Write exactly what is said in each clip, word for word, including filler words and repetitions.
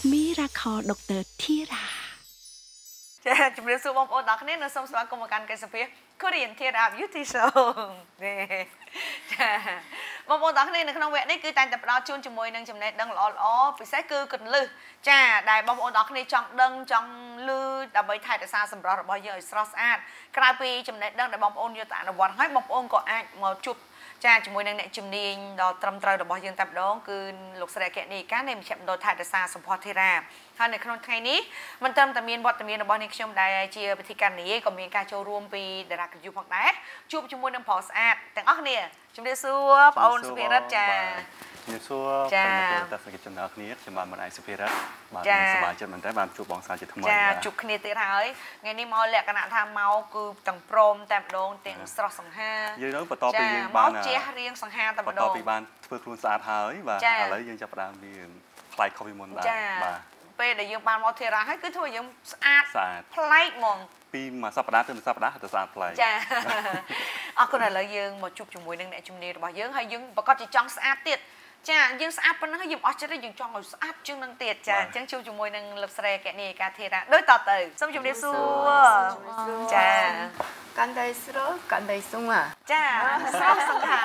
Miracle ดร.ធីរ៉ាចាជំរាបសួរបងប្អូនទាំងគ្នានៅសូមស្វាគមន៍មកកាន់កិច្ចសភា Korean Theatre Beauty Show នេះចាបងប្អូនទាំងគ្នានៅក្នុងវគ្គនេះគឺតែងតែផ្ដល់ជូនជាមួយនឹងចំណេះដឹងល្អៗពិសេសគឺគន្លឹះចាដែលបងប្អូនទាំងគ្នាចង់ដឹងចង់ឮដើម្បីថែរក្សាសម្រស់របស់យើងឲ្យស្រស់ស្អាតក្រៅពីចំណេះដឹងដែលបងប្អូនយកទៅអនុវត្តហើយបងប្អូនក៏អាចមកជួបចាជាមួយនឹងអ្នកជំនាញដ៏ត្រឹមត្រូវរបស់យើងតែម្ដងគឺលោកស្រីអគ្គនាយិកានៃមជ្ឈមណ្ឌលថែរក្សាសម្ផស្សធីរ៉ាហើយនៅក្នុងថ្ងៃនេះមិនត្រឹមតែមានវត្តមានរបស់នាងខ្ញុំដែលជាពិធីការនីក៏មានការចូលរួមពីតារាកញ្ញុផងដែរជួបជាមួយនឹងប្រុសស្អាតទាំងអស់គ្នាជំរាបសួរបងអូនសុភិរិទ្ធចាជំរាបសួរប្រិយមិត្តទស្សនិកជនទាំងអស់គ្នាខ្ញុំបាទមនឯសុភិរិទ្ធបាទសប្បាយចិត្តមែនតើបានជួបបងសាជាថ្មីចាជួបគ្នាទៀតហើយថ្ងៃនេះមកលក្ខណៈថាមកគឺទាំងព្រមតែម្ដងទាំងស្រស់សង្ហាយើងនឹងបន្តពីយើងបានមកជះរៀងសង្ហាតែម្ដងបន្តពីបានធ្វើខ្លួនស្អាតហើយបាទឥឡូវយើងចាប់ផ្ដើមមានប្លែកខុសពីមុនដែរបាទពេលដែលយើងបានមកធីរ៉ាហើយគឺធ្វើយើងស្អាតប្លែកហ្មងពីមួយសប្តាហ៍ទៅមួយសប្តាហ៍ទៅស្អាតប្លែកចាអរគុណឥឡូវយើងមកជួបជាមួយនឹងអ្នកជំនាញរបស់យើងហើយយើងប្រកាសជាចង់ស្អាតទៀតចាយើងស្អាតប៉ុណ្ណឹងយើងអស់ចិត្តយើងចង់ឲ្យស្អាតជាងនឹងទៀតចាអញ្ចឹងជួបជាមួយនឹងលោកស្រីអគ្គនាយិកាធីរ៉ាដូចតទៅសូមជម្រាបសួរចា 간다이스러간다이송아 자,ស្រស់សង្ហា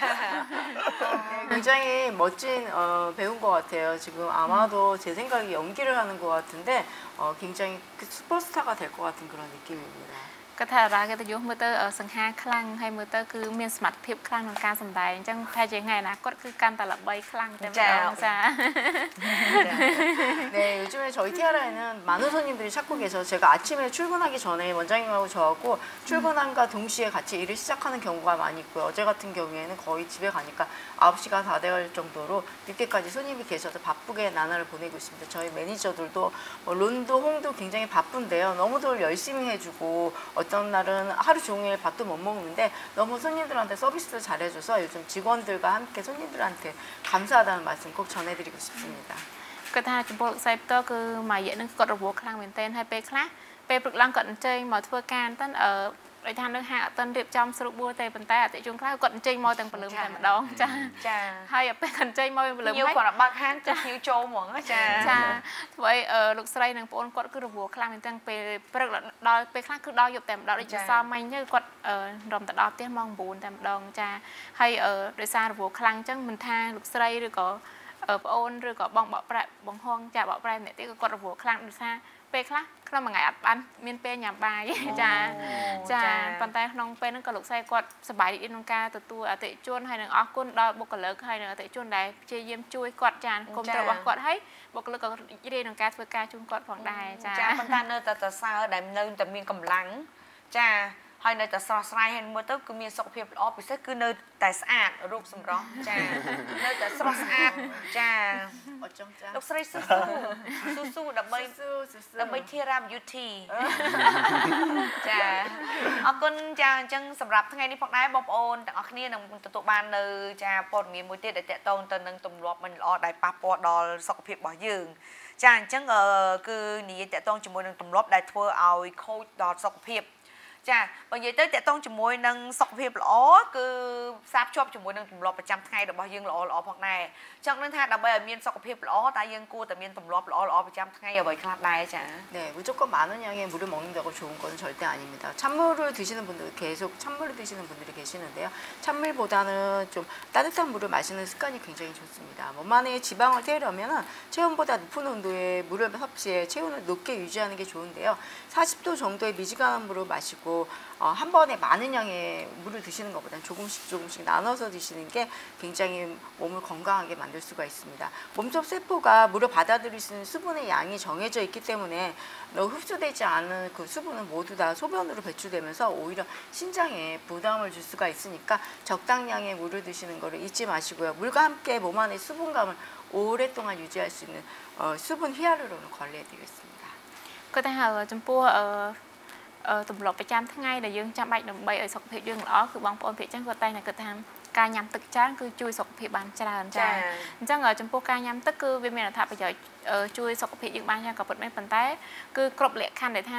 굉장히 멋진 어, 배우인 것 같아요. 지금 아마도 제 생각에 연기를 하는 것 같은데 어, 굉장히 그 슈퍼스타가 될 것 같은 그런 느낌입니다. គាត់ថារ៉ាគេទៅយកមើលទៅសង្ហាខ្លាំងហើយមើលទៅគឺមានសមត្ថភាពខ្លាំងក្នុងការសម្ដែងអញ្ចឹងថាជាថ្ងៃអនាគតគឺកាន់តែល្បីខ្លាំងតែម្ដងចា 네, 요즘에 저희 티아라에는 많은 손님들이 찾고 계셔서 제가 아침에 출근하기 전에 원장님하고 저하고 출근함과 동시에 같이 일을 시작하는 경우가 많이 있고요. 어제 같은 경우에는 거의 집에 가니까 아홉 시가 다 돼갈 정도로 늦게까지 손님이 계셔서 바쁘게 나날을 보내고 있습니다. 저희 매니저들도 뭐 론도 홍도 굉장히 바쁜데요. 너무들 열심히 해주고 어떤 날은 하루 종일 밥도 못 먹는데 너무 손님들한테 서비스도 잘해줘서 요즘 직원들과 함께 손님들한테 감사하다는 말씀 꼭 전해드리고 싶습니다. គាត់ថាចំពោះលោកស្រីផ្ទាល់គឺមួយរយៈនឹងគាត់រវល់ខ្លាំងមែនទែនហើយពេលខ្លះពេលព្រឹកឡើងគាត់អញ្ជើញមកធ្វើការតែអឺដូចថានៅហាងអត់ទាន់រៀបចំស្រួលបួលទេប៉ុន្តែអតិជនខ្លះគាត់អញ្ជើញមកទាំងព្រលឹមតែម្ដងចាចាហើយពេលគាត់អញ្ជើញមកព្រលឹមហើយគាត់បើកហាងគឺភ្ញៀវចូលហ្មងចាចាធ្វើឲ្យលោកស្រីនិងប្អូនគាត់គឺរវល់ខ្លាំងមែនទែនពេលព្រឹកដល់ពេលខ្លះគឺដល់យប់តែម្ដងដូចជាសល់មិញទៅគាត់រំទៅដល់ផ្ទះម៉ោង៩តែម្ដងចាហើយដោយសាររវល់ខ្លាំងអញ្ចឹងមិនថាលោកស្រីឬក៏ប្អូនឬក៏បងបកប្រាក់បងហងចាបកប្រែម្នាក់ទៀតក៏គាត់រវល់ខ្លាំងដោយសារពេលខ្លះក្នុងមួយថ្ងៃអត់បានមានពេលញ៉ាំបាយចាចាប៉ុន្តែក្នុងពេលហ្នឹងក៏លោកស្រីគាត់សប្បាយរីករាយក្នុងការទទួលអតិថិជនហើយនឹងអរគុណដល់បុគ្គលិកហើយនឹងអតិថិជនដែលព្យាយាមជួយគាត់ចាគុំត្រូវរបស់គាត់ហើយបុគ្គលិកក៏រីករាយក្នុងការធ្វើការជូនគាត់ផងដែរចាចាប៉ុន្តែនៅតែសរសើរដែលនៅតែមានកម្លាំងចាហើយនៅតែស្រស់ស្រាយហើយមើលទៅគឺមានសុខភាពល្អពិសេសគឺនៅតែស្អាតរូបសម្រស់ចានៅតែស្រស់ស្អាតចាអត់ចង់ចាលោកស្រីស៊ូស៊ូស៊ូស៊ូដើម្បីដើម្បី Theara Beauty ចាអរគុណចាអញ្ចឹងសម្រាប់ថ្ងៃនេះផងដែរបងប្អូនទាំងអស់គ្នានឹងទទួលបាននៅចាព័ត៌មានមួយទៀតដែលតកតងទៅនឹងទម្លាប់មិនល្អដែលប៉ះពាល់ដល់សុខភាពរបស់យើងចាអញ្ចឹងគឺនិយាយតកតងជាមួយនឹងទម្លាប់ដែលធ្វើឲ្យខូចដល់សុខភាពចាបើនិយាយទៅតកតងជាមួយនឹងសុខភាពល្អគឺផ្សារភ្ជាប់ជាមួយនឹងទម្លាប់ប្រចាំថ្ងៃរបស់យើងល្អល្អផងដែរចង់នឹងថាដើម្បីឲ្យមានសុខភាពល្អតែយើងគួរតែមានទម្លាប់ល្អល្អប្រចាំថ្ងៃអ្វីខ្លះដែរចា 네 무조건 많은 양의 물을 먹는다고 좋은 건 절대 아닙니다. 찬물을 드시는 분들 계속 찬물을 드시는 분들이 계시는데요. 찬물보다는 좀 따뜻한 물을 마시는 습관이 굉장히 좋습니다. 몸 안에 지방을 태우려면 체온보다 높은 온도의 물을 섭취해 체온을 높게 유지하는 게 좋은데요. 사십 도 정도의 미지근한 물을 마시고 어, 한 번에 많은 양의 물을 드시는 것보다는 조금씩 조금씩 나눠서 드시는 게 굉장히 몸을 건강하게 만들 수가 있습니다. 몸속 세포가 물을 받아들일 수 있는 수분의 양이 정해져 있기 때문에 흡수되지 않은 그 수분은 모두 다 소변으로 배출되면서 오히려 신장에 부담을 줄 수가 있으니까 적당량의 물을 드시는 것을 잊지 마시고요. 물과 함께 몸 안의 수분감을 오랫동안 유지할 수 있는 어, 수분 히알루론을 관리해드리겠습니다. គាត់ថាចំពោះអឺទម្លាប់ប្រចាំថ្ងៃដែលយើងចាំបាច់ដើម្បីឲ្យសុខភាពយើងល្អគឺបងប្អូនភាគចឹងគាត់តែងតែគិតថាការញ៉ាំទឹកច្រើនគឺជួយសុខភាពបានច្រើនចាអញ្ចឹងចំពោះការញ៉ាំទឹកគឺវាមានអត្ថប្រយោជន៍ជួយសុខភាពយើងបានយ៉ាងក៏ពិតមែនប៉ុន្តែគឺគ្រប់លក្ខខណ្ឌដែលថា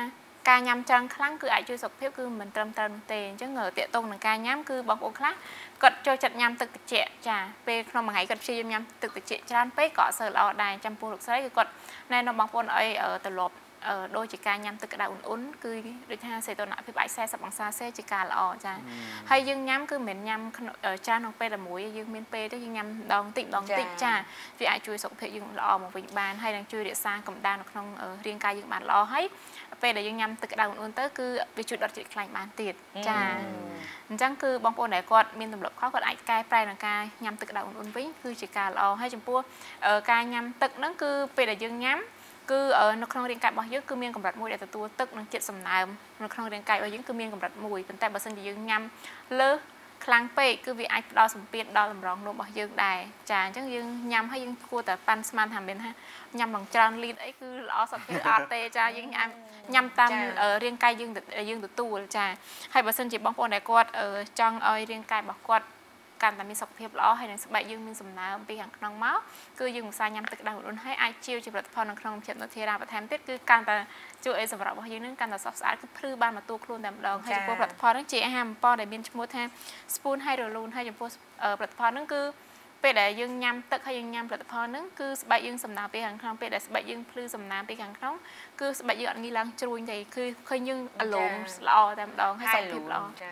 ការញ៉ាំច្រើនខ្លាំងគឺអាចជួយសុខភាពគឺមិនត្រឹមត្រូវនោះទេអញ្ចឹងតេតងនឹងការញ៉ាំគឺបងប្អូនខ្លះគាត់ចូលចិត្តញ៉ាំទឹកត្រជាក់ចាពេលក្នុងមួយថ្ងៃគាត់ព្យាយាមញ៉ាំទឹកត្រជាក់ច្រើនពេកក៏អត់សូវល្អដែរចំពោះលោកស្រីគឺគាត់ណែនាំបងប្អូនឲ្យទៅលប់ដូចជាការញ៉ាំទឹកក្តៅអ៊ុនៗគឺដូចថាសេតនភាពអាចสี่สิบអង្សាសេជាការល្អចាហើយយើងញ៉ាំគឺមិនញ៉ាំច្រើនក្នុងពេលតែមួយយើងមានពេលទៅយើងញ៉ាំដងតិចដងតិចចាវាអាចជួយសុខភាពយើងល្អមកវិញបានហើយនឹងជួយរក្សាកម្ដៅនៅក្នុងរាងកាយយើងបានល្អហើយពេលដែលយើងញ៉ាំទឹកក្តៅអ៊ុនៗទៅគឺវាជួយដុតជាតិខ្លាញ់បានទៀតចាអញ្ចឹងគឺបងប្អូនដែលគាត់មានទម្លាប់ខុសគាត់អាចកែប្រែនឹងការញ៉ាំទឹកក្តៅអ៊ុនៗវិញគឺជាការល្អហើយចំពោះការញ៉ាំទឹកហ្នឹងគឺពេលដែលយើងញ៉ាំគឺនៅក្នុងរាងកាយរបស់យើងគឺមានកម្រិតមួយដែលទទួលទឹកនិងជាតិសំណើមនៅក្នុងរាងកាយរបស់យើងគឺមានកម្រិតមួយប៉ុន្តែបើសិនជាយើងញ៉ាំលើសខ្លាំងពេកគឺវាអាចផ្ដល់សម្ពាធដល់តម្រងនោមរបស់យើងដែរចាអញ្ចឹងយើងញ៉ាំហើយយើងគួរតែប៉ាន់ស្មានថាមានថាញ៉ាំឡើងច្រើនលីត្រអីគឺល្អសុខភាពអត់ទេចាយើងញ៉ាំញ៉ាំតាមរាងកាយយើងយើងទទួលចាហើយបើសិនជាបងប្អូនដែលគាត់ចង់ឲ្យរាងកាយរបស់គាត់កាន់តែមានសុខភាពល្អហើយនឹងស្បែកយើងមានសំណើមពីខាងក្នុងមកគឺយើងឧស្សាហ៍ញ៉ាំទឹកក្តៅឧណ្ហហើយអាចជាវជាផលិតផលនៅក្នុងជាតិនូធីរ៉ាបន្ថែមទៀតគឺកាន់តែជួយឲ្យសម្រាប់របស់យើងនឹងកាន់តែសស្អាតគឺភ្លឺបានមកទូខ្លួនតែម្ដងហើយចំពោះផលិតផលហ្នឹងជាអាហារបំពងដែលមានឈ្មោះថា Spoon Hydrolone ហើយចំពោះផលិតផលហ្នឹងគឺពេលដែលយើងញ៉ាំទឹកហើយយើងញ៉ាំផលិតផលហ្នឹងគឺស្បែកយើងសំណើមពីខាងក្នុងពេលដែលស្បែកយើងភ្លឺសំណើមពីខាងក្នុងគឺស្បែកយើងអត់ងាយឡើងជ្រួញទេគឺឃើញយើងអាឡូមល្អតែម្ដងហើយសុខភាពល្អចា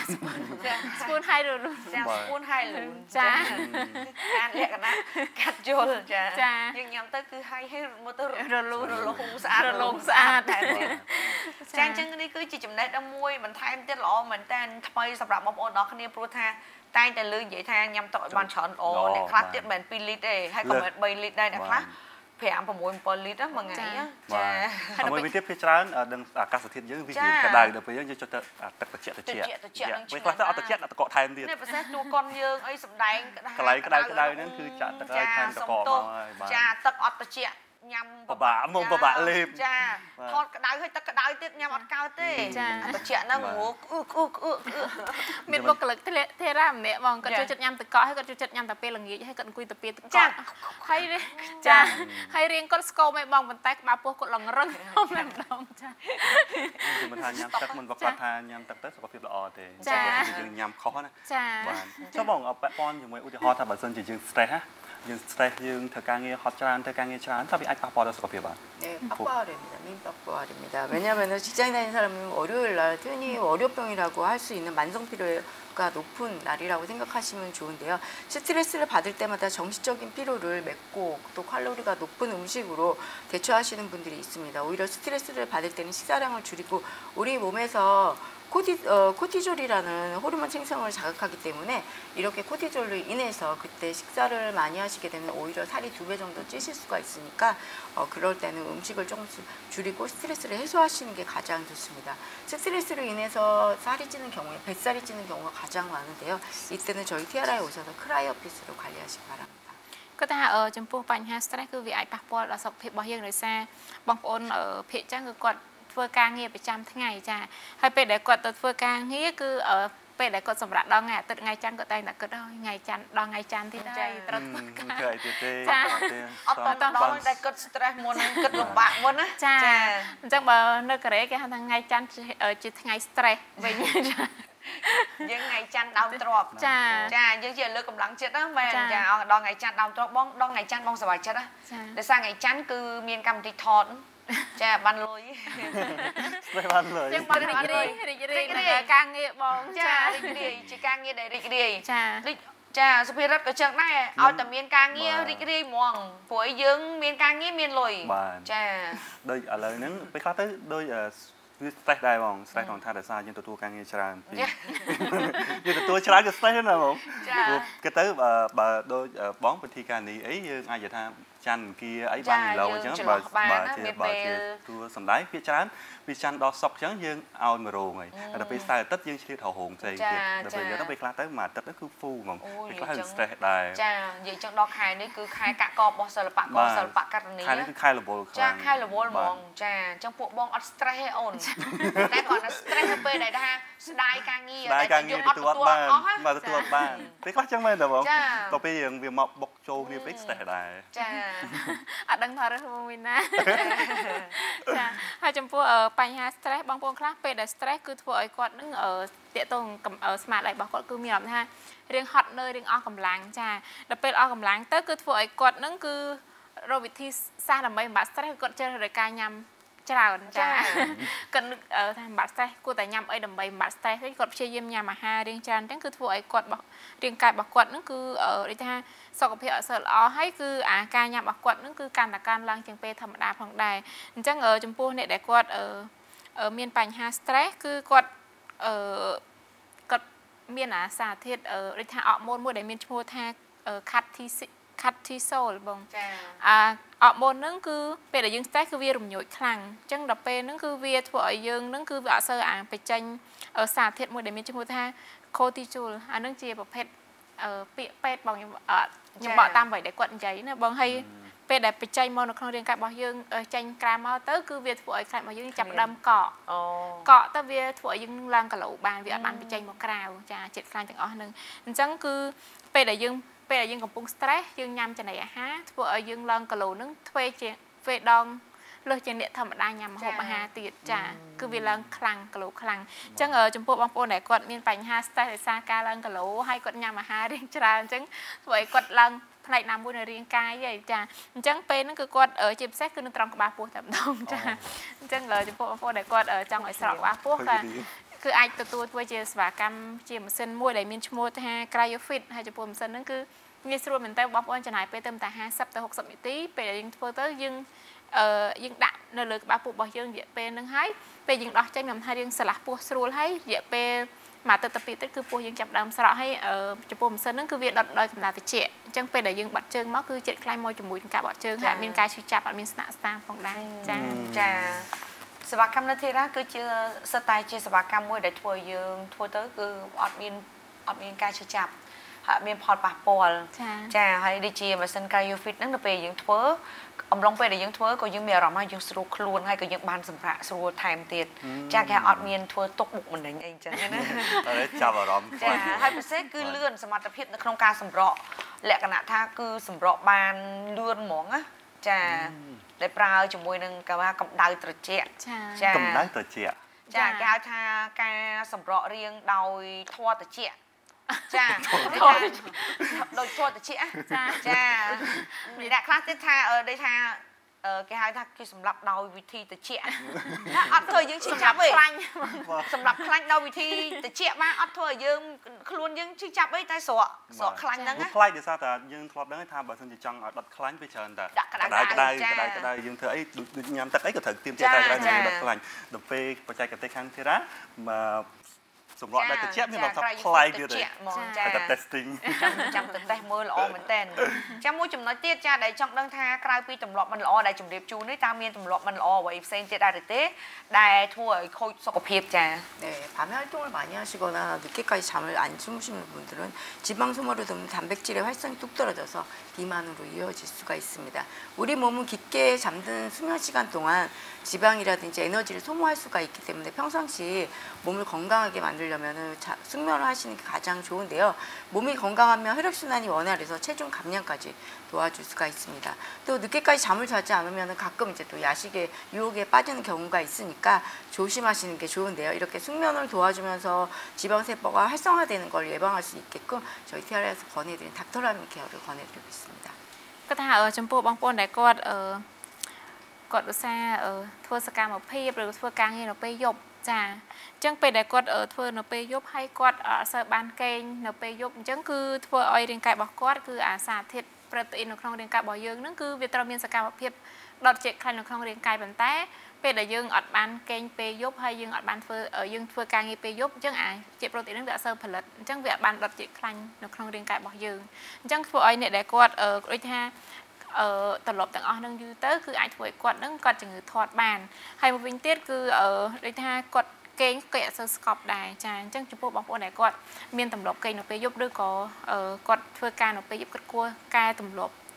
Spoon Hydrolone ចា Spoon Hydrolone ចាអានលក្ខណៈកាត់យល់ចាយើងញ៉ាំទៅគឺហើយឲ្យមកទៅរលូនរលោងស្អាតរលោងស្អាតតែទៀតចាអញ្ចឹងនេះគឺជាចំណេះដឹងមួយបន្ថែមទៀតល្អមែនតើថ្មីសម្រាប់បងប្អូនទាំងគ្នាព្រោះថាតែងតែលើនិយាយថាញ៉ាំទឹកឲ្យបានច្រើនល្អអ្នកខ្លះទៀតមិនពីរលីត្រទេហើយក៏មិនបីលីត្រដែរអ្នកខ្លះប្រាំ 6 7លីត្រមួយថ្ងៃចាហើយមួយវិញទៀតភាគច្រើនដឹងអាកាសធាតុយើងវាមានក្តៅដល់ពេលយើងយកទៅទឹកត្រជាក់ត្រជាក់ពេលខ្លះទៅអត់ត្រជាក់ដាក់តកថែមទៀតនេះពិសេសជួកូនយើងអីសំដែងកន្លែងក្តៅក្តៅហ្នឹងគឺចាក់ទឹកឲ្យថែមតកមកហើយបាទចាទឹកអត់ត្រជាក់ញ៉ាំបបាក់មកបបាក់លេបចាថតក្តៅឲ្យទឹកក្តៅទៀតញ៉ាំអត់កើតទេចាត្រជាក់ហ្នឹងងូអឺអឺអឺមានបុគ្គលិកទេរ៉ាម្នាក់បងគាត់ចូលចិត្តញ៉ាំទឹកកកហើយគាត់ចូលចិត្តញ៉ាំតែពេលល្ងាចហើយគាត់អង្គុយតែពេលទឹកកកហើយចាហើយរៀងគាត់ស្គមឯងបងប៉ុន្តែក្បាលពោះគាត់ឡើងរឹងតែម្ដងចាគឺមិនថាញ៉ាំទឹកមិនប្រកាសថាញ៉ាំទឹកទៅសុខភាពល្អទេចាយើងញ៉ាំខុសណាចាបាទចុះបងពាក់ព័ន្ធជាមួយឧទាហរណ៍ថាបើសិនជាយើង stress ណាយើង stress យើងធ្វើការងារហត់ច្រើនធ្វើការងារច្រើនតើវាអាចប៉ះពាល់ដល់សុខភាពបាទ 네 빠빠됩니다. 민 빠빠됩니다. 왜냐하면 직장에 다니는 사람은 월요일 날 흔히 월요병이라고 할 수 있는 만성 피로가 높은 날이라고 생각하시면 좋은데요. 스트레스를 받을 때마다 정신적인 피로를 맺고 또 칼로리가 높은 음식으로 대처하시는 분들이 있습니다. 오히려 스트레스를 받을 때는 식사량을 줄이고 우리 몸에서 코티, 어, 코티졸이라는 호르몬 생성을 자극하기 때문에 이렇게 코티졸로 인해서 그때 식사를 많이 하시게 되면 오히려 살이 두 배 정도 찌실 수가 있으니까 어, 그럴 때는 음식을 조금씩 줄이고 스트레스를 해소하시는 게 가장 좋습니다. 스트레스로 인해서 살이 찌는 경우에 뱃살이 찌는 경우가 가장 많은데요. 이때는 저희 티아라에 오셔서 크라이어피스로 관리하시기 바랍니다. គាត់ថាចំពោះបញ្ហា stress គឺវាអាចប៉ះពាល់ដល់សុខភាពរបស់យើងដោយសារបងប្អូនភាគចឹងគឺគាត់ធ្វើការងារប្រចាំថ្ងៃចាហើយពេលដែលគាត់ទៅធ្វើការងារគឺពេលដែលគាត់សម្រាប់ដល់ថ្ងៃអាទិត្យថ្ងៃច័ន្ទគាត់តែងតែគិតថ្ងៃច័ន្ទដល់ថ្ងៃច័ន្ទទៀតហើយត្រូវធ្វើការធ្វើអីទៀតទេចាអត់តដល់តែគិត stress មុនគិតលំបាកមុនណាចាអញ្ចឹងបើនៅកូរ៉េគេហៅថាថ្ងៃច័ន្ទជាថ្ងៃ stress វិញចាយើងថ្ងៃច័ន្ទដើមទ្របចាចាយើងជាលើកកម្លាំងចិត្តណាមែនចាដល់ថ្ងៃច័ន្ទដើមទ្របបងដល់ថ្ងៃច័ន្ទបងសប្បាយចិត្តណាដោយសារថ្ងៃច័ន្ទគឺមានកម្មវិធីថតចាបានលុយមិនបានលុយចឹងបងរីករាយរីករាយនឹងការងារបងចារីករាយជាការងារដែលរីករាយចាចាសុភារិតក៏ចឹងដែរឲ្យតែមានការងាររីករាយហ្មងព្រោះយើងមានការងារមានលុយចាដូចឥឡូវហ្នឹងពេលខ្លះទៅដូចវា stress ដែរបង stress ក្នុងថាដោយសារយើងទទួលការងារច្រើនពីយើងទទួលច្រើនក៏ stress ណាបងគេទៅបើដូចបងពិធីការនេះអីយើងអាចនិយាយថាច័ន្ទគៀអីបានឡូវអញ្ចឹងបើបើជាបើជាទួសំដែងវាច្រើនវាច័ន្ទដល់សុកអញ្ចឹងយើងឲ្យមករោងហើយដល់ពេលសៅរ៍អាទិត្យយើងឆ្លៀតរហោងផ្សេងទៀតដល់ពេលយើងទៅពេលខ្លះទៅមួយអាទិត្យទៅគឺ full ហ្មងពេលខ្លះ stress ដែរចានិយាយចឹងដល់ខែនេះគឺខែកាក់កបរបស់សិល្បករសិល្បករនីខែនេះគឺខែរវល់ខ្លាំងចាខែរវល់ហ្មងចាអញ្ចឹងពួកបងអត់ stress ទេអូនតែគាត់ stress ទៅពេលដែលថាស្ដាយការងារតែយើងអត់ទទួលបានមកទទួលបានពេលខ្លះចឹងមែនទេបងដល់ពេលយើងវាមកបុកចូលគ្នាពេក stress ដែរចាអត់ដឹងថារើសមួយណាចាហើយចំពោះបញ្ហា stress បងប្អូនខ្លះពេលដែល stress គឺធ្វើឲ្យគាត់នឹងតាក់ទងស្មារតីរបស់គាត់គឺមានអារម្មណ៍ថារៀងហត់នឿយរៀងអស់កម្លាំងចាដល់ពេលអស់កម្លាំងទៅគឺធ្វើឲ្យគាត់នឹងគឺរកវិធីសាស្ត្រដើម្បីបំបាត់ stress គាត់ចេះរកការញ៉ាំច្រើនចាគាត់នឹកថាបំបាត់ stress គួរតែញ៉ាំអីដើម្បីបំបាត់ stress វិញគាត់ព្យាយាមញ៉ាំអាហាររៀងច្រើនអញ្ចឹងគឺធ្វើឲ្យគាត់រាងកាយរបស់គាត់នឹងគឺដូចថាសុខភាពអត់សូវល្អហើយគឺអាការញ៉ាំរបស់គាត់នឹងគឺកាន់តែកើនឡើងជាងពេលធម្មតាផងដែរអញ្ចឹងចំពោះអ្នកដែលគាត់មានបញ្ហា stress គឺគាត់អឺគាត់មានអាសារធាតុដូចថាអរម៉ូនមួយដែលមានឈ្មោះថា cortisol បងចាអាអរម៉ូនហ្នឹងគឺពេលដែលយើង stress គឺវារំញោចខ្លាំងអញ្ចឹងដល់ពេលហ្នឹងគឺវាធ្វើឲ្យយើងហ្នឹងគឺវាអត់សូវអាបញ្ចេញសារធាតុមួយដែលមានឈ្មោះថា cortisol អាហ្នឹងជាប្រភេទពាក្យពេទ្យបងខ្ញុំខ្ញុំបកតាមអ្វីដែលគាត់និយាយណាបងហើយពេលដែលបញ្ចេញមកនៅក្នុងរាងកាយរបស់យើងចេញក្រៅមកទៅគឺវាធ្វើឲ្យខ្លាចរបស់យើងចាប់ដើមកកអូកកទៅវាធ្វើឲ្យយើងឡើងគីឡូបានវាអត់បានបញ្ចេញមកក្រៅចាចិត្តខ្លាញ់ទាំងអស់ហ្នឹងអញ្ចឹងគឺពេលដែលយើងពេលដែលយើងកំពុង stress យើងញ៉ាំចំណីអាហារធ្វើឲ្យយើងឡើងគីឡូហ្នឹងទ្វេជាទ្វេដងលើសជាអ្នកធម្មតាញ៉ាំម្ហូបអាហារទៀតចាគឺវាឡើងខ្លាំងគីឡូខ្លាំងអញ្ចឹងចំពោះបងប្អូនដែលគាត់មានបញ្ហា stress ដោយសារការឡើងគីឡូហើយគាត់ញ៉ាំអាហាររៀងច្រើនអញ្ចឹងធ្វើឲ្យគាត់ឡើងផ្នែកណាមួយនៅរាងកាយហីចាអញ្ចឹងពេលហ្នឹងគឺគាត់ជាពិសេសគឺនៅត្រង់ក្បាលពោះតែម្ដងចាអញ្ចឹងចំពោះបងប្អូនដែលគាត់ចង់ឲ្យស្រកក្បាលពោះក៏គឺអាចទទួលធ្វើជាសេវាកម្មជាម៉ាស៊ីនមួយដែលមានឈ្មោះថា CryoFit ហើយចំពោះម៉ាស៊ីនហ្នឹងគឺងាយស្រួលមែនតើបងប្អូនចំណាយពេលទៅតែห้าสิบទៅหกสิบនាទីពេលដែលយើងធ្វើទៅយើងអឺយើងដាក់នៅលើក្បាលពោះរបស់យើងរយៈពេលហ្នឹងហើយពេលយើងដោះចេញខ្ញុំថាយើងស្រឡះពោះស្រួលហើយរយៈពេលមកទៅទៅពីទៅគឺពោះយើងចាប់ដើមស្រក់ហើយចំពោះម៉ាស៊ីនហ្នឹងគឺវាដុតដោយកម្ដៅត្រជាក់អញ្ចឹងពេលដែលយើងបាត់ជើងមកគឺចិត្តខ្លាញ់មកជាមួយនឹងការបាត់ជើងហើយអត់មានការឈឺចាប់អត់មានស្នាក់ស្នាមផងដែរចាចាសេវាកម្មនៅធីរ៉ាគឺជាសិតតែជាសេវាកម្មមួយដែលធ្វើឲ្យយើងធ្វើទៅគឺអត់មានអត់មានការឈឺចាប់ហើយមានផលប៉ះពាល់ចាហើយដូចជាម៉ាស៊ីន CryoFit ហ្នឹងដល់ពេលយើងធ្វើអំឡុងពេលដែលយើងធ្វើក៏យើងមានអារម្មណ៍ថាយើងស្រួលខ្លួនហើយក៏យើងបានសម្រាកស្រួលថែមទៀតចាគេអត់មានធ្វើទុកបុកម្នេញអីអញ្ចឹងណាតែចាប់អារម្មណ៍ចាហើយពិសេសគឺលឿនសមត្ថភាពនៅក្នុងការសម្រកលក្ខណៈថាគឺសម្រកបានលឿនហ្មងណាចាដែលប្រើជាមួយនឹងគេថាកម្ដៅត្រជាក់ចាកម្ដៅត្រជាក់ចាគេហៅថាការសម្រករាងដោយធម៌ត្រជាក់ចាដោយធម៌ត្រជាក់ចាចាអ្នកខ្លះទៀតថាដូចថាគេហៅថាគេសម្រាប់ដោយវិធីត្រជាក់អត់ធ្វើឲ្យយើងឈឺចាប់ទេសម្រាប់ខ្លាញ់ដោយវិធីត្រជាក់មកអត់ធ្វើឲ្យយើងខ្លួនយើងឈឺចាប់អីតែស្រកស្រកខ្លាញ់ហ្នឹងខ្លាញ់ដោយសារតែយើងធ្លាប់ដឹងថាបើសិនជាចង់ឲ្យដុតខ្លាញ់វាច្រើនតែក្តៅក្តៅក្តៅក្តៅយើងធ្វើអីដូចញ៉ាំទឹកអីក៏ត្រូវទៀមទាក្តៅក្តៅយើងដុតខ្លាញ់ដល់ពេលបច្ចេកទេសខាងធីរ៉ាមកសម្រាប់តែត្រជាក់មានដល់ថាខ្លាយទៀតទេចាតែ testing ចាំទៅ test មើលល្អមែនតើចាំមួយចំណុចទៀតចាដែលចង់ដឹងថាក្រៅពីទម្លាប់មិនល្អដែលជំរាបជូននេះតើមានទម្លាប់មិនល្អអ្វីផ្សេងទៀតដែរទេដែលធ្វើឲ្យខូចសុខភាពចា 네 밤에 활동을 많이 하시거나 늦게까지 잠을 안 주무시는 분들은 지방 소모로 되면 단백질의 활성이 뚝 떨어져서 비만으로 이어질 수가 있습니다. 우리 몸은 깊게 잠든 수면 시간 동안 지방이라든지 에너지를 소모할 수가 있기 때문에 평상시 몸을 건강하게 만들려면 숙면을 하시는 게 가장 좋은데요. 몸이 건강하면 혈액순환이 원활해서 체중 감량까지 도와줄 수가 있습니다. 또 늦게까지 잠을 자지 않으면 가끔 이제 또 야식에 유혹에 빠지는 경우가 있으니까 조심하시는 게 좋은데요. 이렇게 숙면을 도와주면서 지방세포가 활성화되는 걸 예방할 수 있게끔 저희 티아라에서 권해드린 닥터라민 케어를 권해드리고 있습니다. ก็ถ้าចំពោះបងប្អូនដែលគាត់គាត់ឧស្សាហ៍ធ្វើសកម្មភាពឬធ្វើការងារនៅពេលយប់ចាអញ្ចឹងពេលដែលគាត់ធ្វើនៅពេលយប់ហើយគាត់អត់សូវបានគេងនៅពេលយប់អញ្ចឹងគឺធ្វើឲ្យរាងកាយរបស់គាត់គឺអាសារធាតុប្រូតេអ៊ីននៅក្នុងរាងកាយរបស់យើងហ្នឹងគឺវាត្រូវមានសកម្មភាពដុតជាតិខ្លាញ់នៅក្នុងរាងកាយប៉ុន្តែពេលដែលយើងអត់បានគេងពេលយប់ហើយយើងអត់បានធ្វើយើងធ្វើការងារពេលយប់អញ្ចឹងអាជាតិប្រូតេអ៊ីនហ្នឹងវាអត់សូវផលិតអញ្ចឹងវាអត់បានដុតជាតិខ្លាញ់នៅក្នុងរាងកាយរបស់យើងអញ្ចឹងធ្វើឲ្យអ្នកដែលគាត់ដូចថាអឺត្រឡប់ទាំងអស់ហ្នឹងយូរទៅគឺអាចធ្វើឲ្យគាត់ហ្នឹងគាត់ជំងឺធាត់បានហើយមួយវិញទៀតគឺអឺដូចថាគាត់គេងគេអត់សូវស្កប់ដែរចាអញ្ចឹងចំពោះបងប្អូនដែលគាត់មានទម្លាប់គេងនៅពេលយប់ឬក៏គាត់ធ្វើការនៅពេលយប់គាត់គួរកែទម្លាប់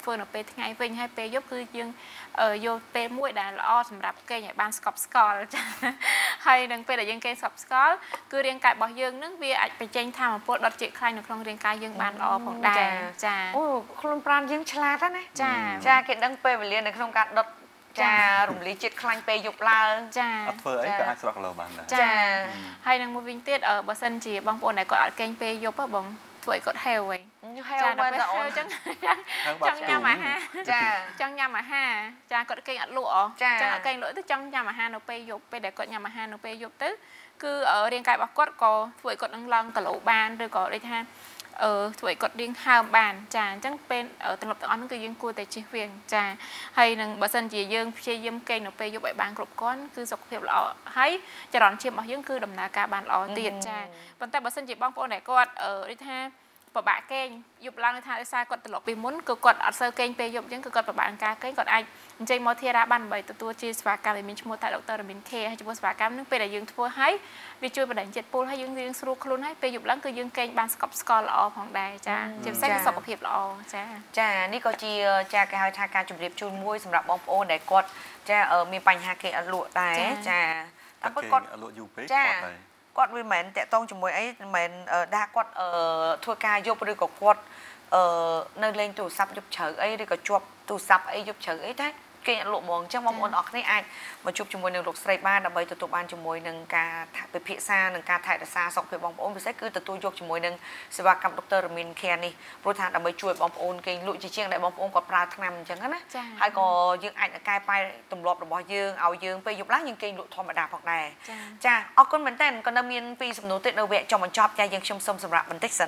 ធ្វើនៅពេលថ្ងៃវិញហើយពេលយប់គឺយើងយកពេលមួយដែលល្អសម្រាប់គេឲ្យបានស្កប់ស្កល់ចាហើយនឹងពេលដែលយើងគេស្កប់ស្កល់គឺរាងកាយរបស់យើងនឹងវាអាចបញ្ចេញថាមពលដុតជាតិខ្លាញ់នៅក្នុងរាងកាយយើងបានល្អផងដែរចាអូខ្លួនប្រាណយើងឆ្លាតណាចាចាគេដឹងពេលវេលានៅក្នុងការដុតចារំលាយជាតិខ្លាញ់ពេលយប់ឡើងចាអត់ធ្វើអីក៏អាចស្រក់ឡូវបានដែរចាហើយនឹងមួយវិញទៀតបើសិនជាបងប្អូនដែលគាត់អត់គេងពេលយប់បងធ្វើឲ្យគាត់ហេវវិញហេវបានតែអូនចឹងចង់ញ៉ាំអាហារចាចង់ញ៉ាំអាហារចាគាត់គេងអត់លក់អចឹងអត់គេងលក់ទៅចង់ញ៉ាំអាហារនៅពេលយប់ពេលដែលគាត់ញ៉ាំអាហារនៅពេលយប់ទៅគឺរាងកាយរបស់គាត់ក៏ធ្វើឲ្យគាត់នឹងឡើងគីឡូបានឬក៏ដូចថាអឺធ្វើឲ្យគាត់រៀងហើមបានចាអញ្ចឹងពេលទំនុកទាំងអស់ហ្នឹងគឺយើងគួរតែជិះវាងចាហើយនឹងបើសិនជាយើងព្យាយាមគេងនៅពេលយប់ឲ្យបានគ្រប់គ្រាន់គឺសុខភាពល្អហើយចរន្តឈាមរបស់យើងគឺដំណើរការបានល្អទៀតចាប៉ុន្តែបើសិនជាបងប្អូនដែលគាត់ដូចថាពិបាកគេងយប់ឡើងថាដោយសារគាត់ត្រឡប់ពីមុនគឺគាត់អត់សូវគេងពេលយប់អញ្ចឹងគឺគាត់ពិបាកនឹងការគេងគាត់អាចអញ្ជើញមកធារាបានដើម្បីទទួលជាសេវាកម្មដែលមានឈ្មោះថាដុកទ័ររ៉ាមីន Care ហើយចំពោះសេវាកម្មនឹងពេលដែលយើងធ្វើឲ្យវាជួយបណ្ដេញជាតិពុលហើយយើងរៀងស្រួលខ្លួនហើយពេលយប់ឡើងគឺយើងគេងបានស្កប់ស្កល់ល្អផងដែរចាជាពិសេសគឺសុខភាពល្អចាចានេះក៏ជាចាគេហៅថាការជម្រាបជូនមួយសម្រាប់បងប្អូនដែលគាត់ចាមានបញ្ហាគេអត់លក់ដែរចាតែគាត់អត់លក់យូរពេកគាត់ដែរគាត់វាមិនមែនតាក់ទងជាមួយអីមិនមែនដាក់គាត់ធ្វើការយប់ឬក៏គាត់នៅលេងទូរស័ព្ទយប់ជ្រៅអីឬក៏ជាប់ទូរស័ព្ទអីយប់ជ្រៅអីតែគេអត់លក់ហ្មងអញ្ចឹងបងប្អូនអរគ្នាអាចមកជួបជាមួយនឹងលោកស្រីបានដើម្បីទទួលបានជាមួយនឹងការពិភាក្សានិងការថែរក្សាសុខភាពបងប្អូនពិសេសគឺទទួលយកជាមួយនឹងសេវាកម្មដុកទ័ររ៉ាមីន Care នេះព្រោះថាដើម្បីជួយបងប្អូនគេលក់ជាជាងដែលបងប្អូនគាត់ប្រើថ្នាំអញ្ចឹងណាហើយក៏យើងអាចកែប្រែទម្លាប់របស់យើងឲ្យយើងពេលយប់ឡើងយើងគេលក់ធម្មតាផងដែរចាអរគុណមែនតើក៏នៅមានពីសំណួរទៀតនៅវគ្គចុងបញ្ចប់ចាយើងខ្ញុំសូមសម្រាប់បន្តិចសិន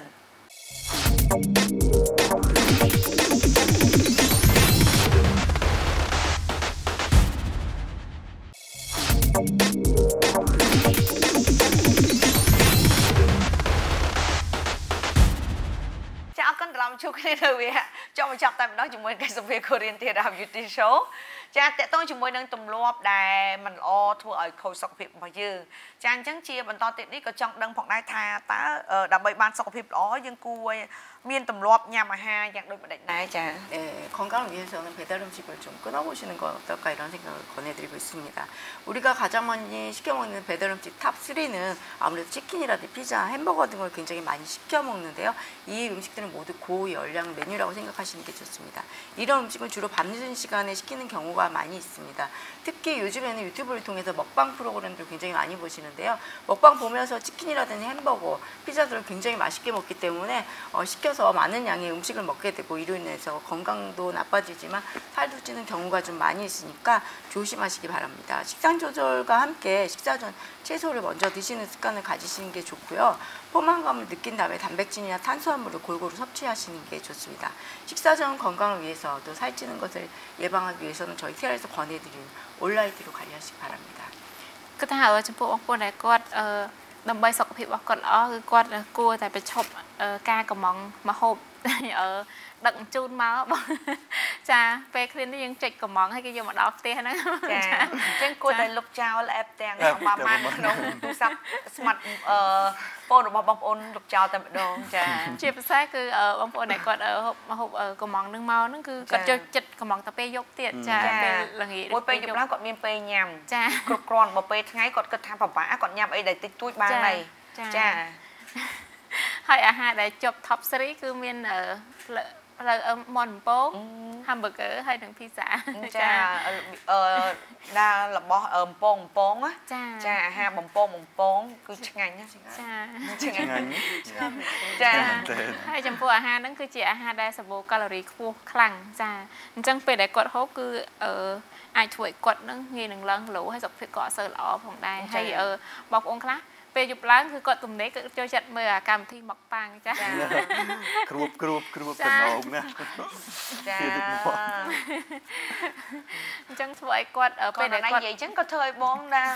ជួបគ្នាទៅវាចង់បញ្ចប់តែម្ដងជាមួយកិច្ចសម្ភារ Korean Theatre Beauty Show ចាតកតងជាមួយនឹងទម្លាប់ដែលមិនល្អធ្វើឲ្យខូចសុខភាពរបស់យើងចាអញ្ចឹងជាបន្តទៀតនេះក៏ចង់ដឹងផងដែរថាតើដើម្បីបានសុខភាពល្អយើងគួរមានទម្លាប់ញ៉ាំអាហារយ៉ាងដូចម្ដេចដែរចា 네 건강을 위해서는 배달 음식을 좀 끊어보시는 건 어떨까 이런 생각을 권해드리고 있습니다. 우리가 가장 많이 시켜 먹는 배달 음식 탑 쓰리는 아무래도 치킨이라든지 피자, 햄버거 등을 굉장히 많이 시켜 먹는데요. 이 음식들은 모두 고열량 메뉴라고 생각하시는 게 좋습니다. 이런 음식은 주로 밤늦은 시간에 시키는 경우가 많이 있습니다. 특히 요즘에는 유튜브를 통해서 먹방 프로그램들 굉장히 많이 보시는데요. 먹방 보면서 치킨이라든지 햄버거, 피자들을 굉장히 맛있게 먹기 때문에 어, 시켜서 많은 양의 음식을 먹게 되고 이로 인해서 건강도 나빠지지만 살도 찌는 경우가 좀 많이 있으니까 조심하시기 바랍니다. 식단 조절과 함께 식사 전 채소를 먼저 드시는 습관을 가지시는 게 좋고요. 포만감을 느낀 다음에 단백질이나 탄수화물을 골고루 섭취하시는 게 좋습니다. 식사 전 건강을 위해서 또 살찌는 것을 예방하기 위해서는 저희 티알에서 권해드리는 온라이트로 관리하시기 바랍니다. គឺថាចំពោះបងប្អូនដែលគាត់ដើម្បីសុខភាពរបស់គាត់ល្អគឺគាត់គួរតែបញ្ឈប់ការកំងមហូបដឹកជញ្ជូនមកបងចាពេលឃ្លាននេះយើងចុចកំងហើយគេយកមកដល់ផ្ទះហ្នឹងចាអញ្ចឹងគួរតែលុបចោលអេបទាំងរបស់ម៉ានក្នុងទូរស័ព្ទស្មាត់អឺហ្វូនរបស់បងប្អូនលុបចោលតែម្ដងចាជាពិសេសគឺបងប្អូនដែលគាត់ហូបហូបកំងហ្នឹងមកហ្នឹងគឺគាត់ចូលចិត្តកំងតែពេលយប់ទៀតចាពេលល្ងាចមួយពេលយប់ឡើងគាត់មានពេលញ៉ាំចាគ្រប់គ្រាន់បើពេលថ្ងៃគាត់គិតថាពិបាកគាត់ញ៉ាំអីដែលតិចតួចបានហើយចាហើយអាហារដែលជាប់ top 3 គឺមានផ្លូវមាន់បំពង hamburger ហើយនិង pizza ចាអឺដាក់របស់បំពងបំពងណាចាអាហារបំពងបំពងគឺឆ្ងាញ់ណាចាឆ្ងាញ់ចាហើយចំពោះអាហារហ្នឹងគឺជាអាហារដែលសម្បូរកាឡូរីខ្ពស់ខ្លាំងចាអញ្ចឹងពេលដែលគាត់ហូបគឺអឺអាចធ្វើឲ្យគាត់ហ្នឹងងាយនឹងឡើងគីឡូហើយសុខភាពក៏អត់សូវល្អផងដែរហើយបងប្អូនខ្លះពេលយប់ឡើងគឺគាត់ទំនេរគាត់ចូលចិត្តមើលអាកម្មវិធីមកប៉ាំងចាគ្រួបគ្រួបគ្រួបតំណងណាចាអញ្ចឹងធ្វើឲ្យគាត់ពេលដែលគាត់និយាយអញ្ចឹងក៏ធ្វើឲ្យបងដែរ